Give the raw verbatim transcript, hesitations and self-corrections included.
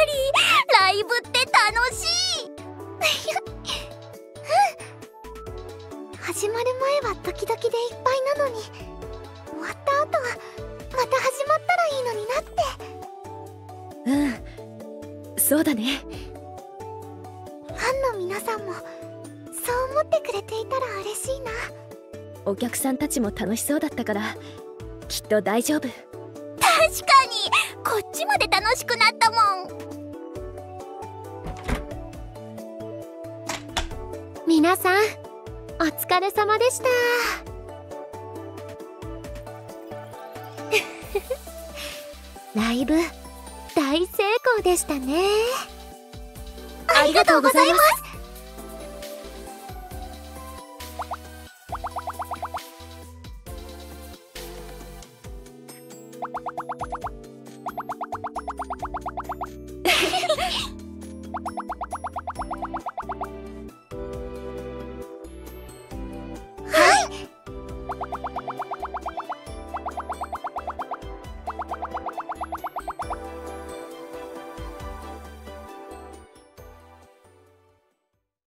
ライブって楽しい。 うん、始まる前はドキドキでいっぱいなのに、終わった後はまた始まったらいいのになって。 うん、そうだね。 ファンの皆さんもそう思ってくれていたら嬉しいな。 お客さんたちも楽しそうだったからきっと大丈夫。 確かにこっちまで楽しくなったもん。 皆さんお疲れ様でした。ライブ大成功でしたね。 ありがとうございます。